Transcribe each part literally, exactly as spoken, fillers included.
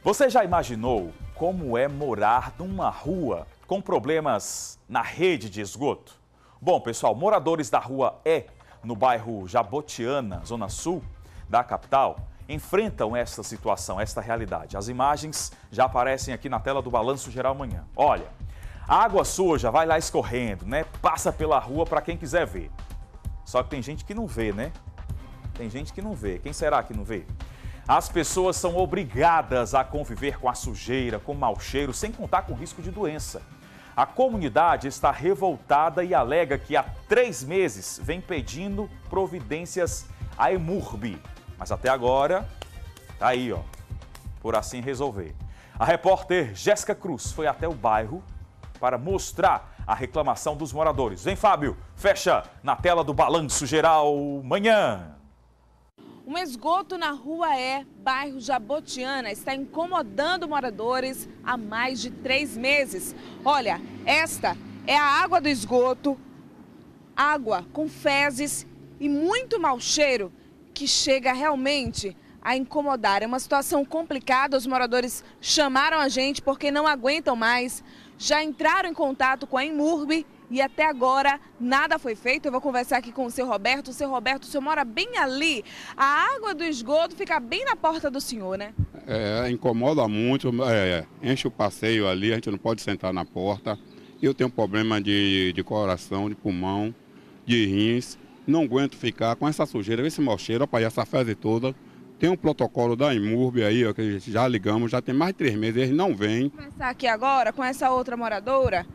Você já imaginou como é morar numa rua com problemas na rede de esgoto? Bom, pessoal, moradores da rua E, no bairro Jabotiana, zona sul da capital, enfrentam esta situação, esta realidade. As imagens já aparecem aqui na tela do Balanço Geral amanhã. Olha, a água suja vai lá escorrendo, né? Passa pela rua para quem quiser ver. Só que tem gente que não vê, né? Tem gente que não vê. Quem será que não vê? As pessoas são obrigadas a conviver com a sujeira, com o mau cheiro, sem contar com risco de doença. A comunidade está revoltada e alega que há três meses vem pedindo providências à EMURB. Mas até agora, tá aí, ó, por assim resolver. A repórter Jéssica Cruz foi até o bairro para mostrar a reclamação dos moradores. Vem, Fábio, fecha na tela do Balanço Geral amanhã. Um esgoto na Rua E, bairro Jabotiana, está incomodando moradores há mais de três meses. Olha, esta é a água do esgoto, água com fezes e muito mau cheiro que chega realmente a incomodar. É uma situação complicada, os moradores chamaram a gente porque não aguentam mais, já entraram em contato com a EMURB e até agora nada foi feito. Eu vou conversar aqui com o seu Roberto. O seu Roberto, o senhor mora bem ali, a água do esgoto fica bem na porta do senhor, né? É, incomoda muito, é, enche o passeio ali, a gente não pode sentar na porta. Eu tenho problema de, de coração, de pulmão, de rins, não aguento ficar com essa sujeira, esse mau cheiro, opa, essa fezes toda. Tem um protocolo da EMURB aí, ó, que a gente já ligamos, já tem mais de três meses, eles não vêm. Vou começar aqui agora com essa outra moradora.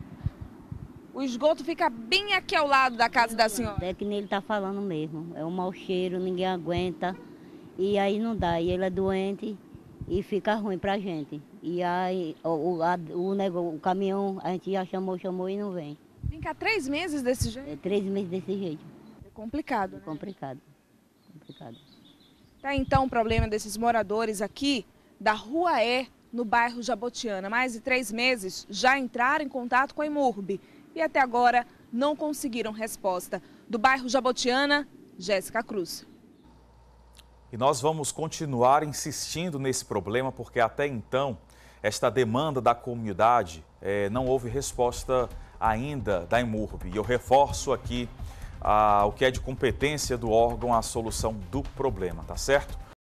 O esgoto fica bem aqui ao lado da casa da senhora. É que nem ele está falando mesmo, é um mau cheiro, ninguém aguenta, e aí não dá, e ele é doente e fica ruim pra gente. E aí o, a, o, negócio, o caminhão a gente já chamou, chamou e não vem. Vem cá, três meses desse jeito? É três meses desse jeito. É complicado, né? É complicado, complicado. Tá então o problema desses moradores aqui da Rua E, no bairro Jabotiana. Mais de três meses já entraram em contato com a EMURB e até agora não conseguiram resposta. Do bairro Jabotiana, Jéssica Cruz. E nós vamos continuar insistindo nesse problema porque até então esta demanda da comunidade eh, não houve resposta ainda da EMURB. E eu reforço aqui ah, o que é de competência do órgão a solução do problema, tá certo?